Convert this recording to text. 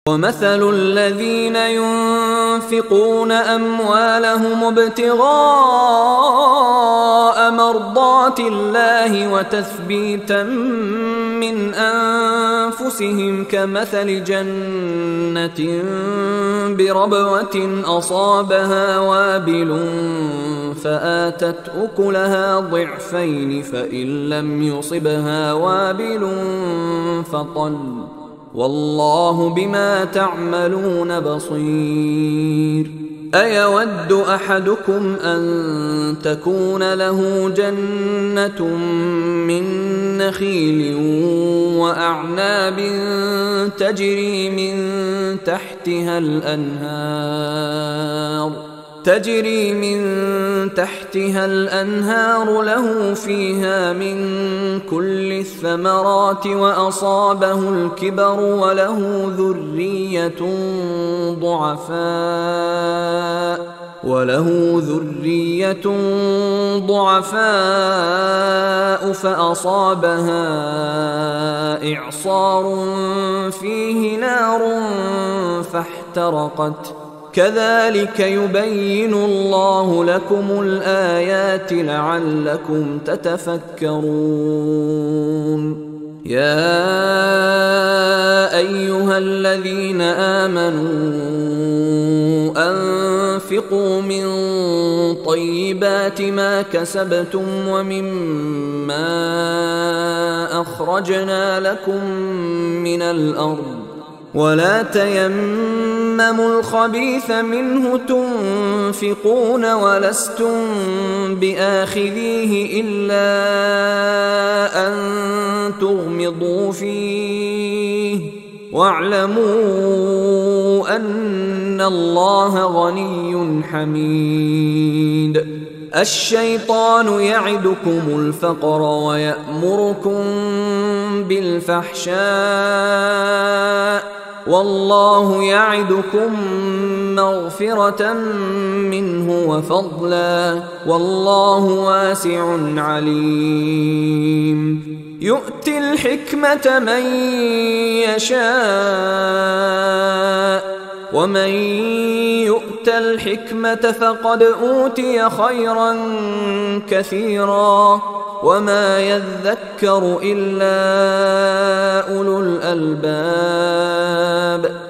ومثل الذين ينفقون أموالهم ابتغاء مرضات الله وتثبيتا من أنفسهم كمثل جنة بربوة أصابها وابل فآتت أكلها ضعفين فإن لم يصبها وابل فطل والله بما تعملون بصير. أيود أحدكم أن تكون له جنة من نخيل وأعناب تجري من تحتها الأنهار له فيها من كل الثمرات وأصابه الكبر وله ذرية ضعفاء فأصابها إعصار فيه نار فاحترقت كذلك يبين الله لكم الآيات لعلكم تتفكرون. يا أيها الذين آمنوا أنفقوا من طيبات ما كسبتم ومما أخرجنا لكم من الأرض ولا تيمموا الخبيث منه تنفقون ولستم بآخذيه إلا أن تغمضوا فيه واعلموا أن الله غني حميد. الشيطان يعدكم الفقر ويأمركم بالفحشاء والله يعدكم مغفرة منه وفضلا والله واسع عليم. يؤتي الحكمة من يشاء ومن يؤت الحكمة فقد أوتي خيرا كثيرا وما يذكر إلا أولو الألباب.